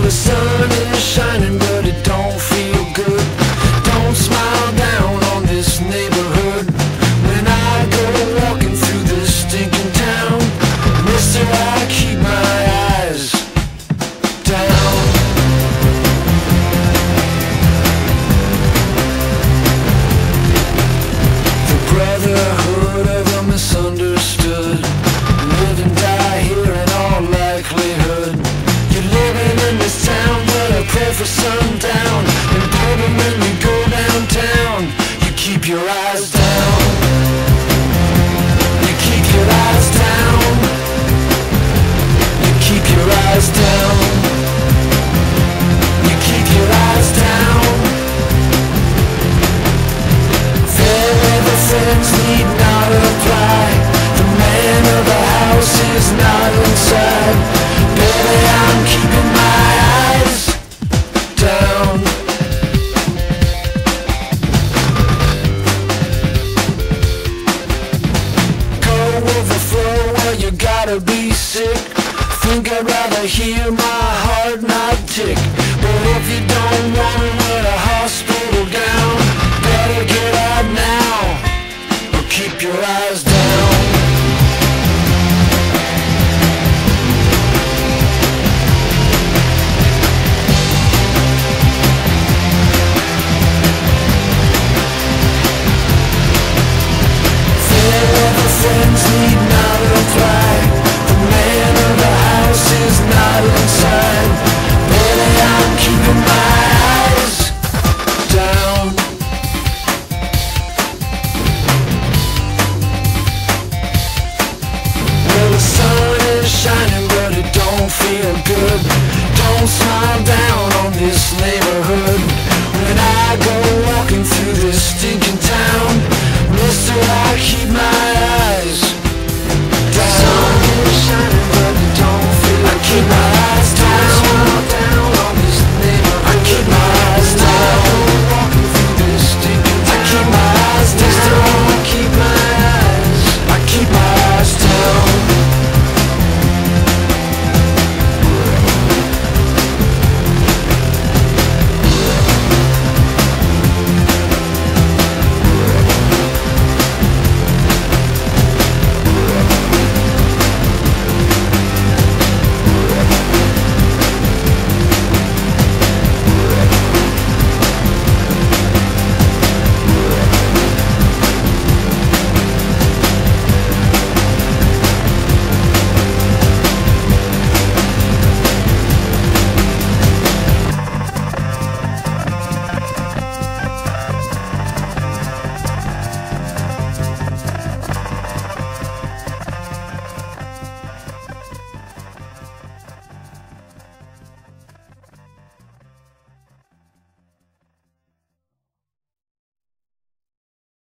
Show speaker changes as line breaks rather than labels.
the sun is shining, but it don't feel good. Don't smile down on this neighborhood. When I go walking through this stinking town, mister, I keep my eyes down. The brotherhood of the misunderstood live and die here in all likelihood. You're living in this town, but I pray for sundown. And baby, when you go downtown, you keep your eyes down. You keep your eyes down. You keep your eyes down. You keep your eyes down. Fair weather friends need not apply. The man of the house is not inside. Baby, I'm keeping my eyes down. Go with the flow, well, you gotta be sick. Think I'd rather hear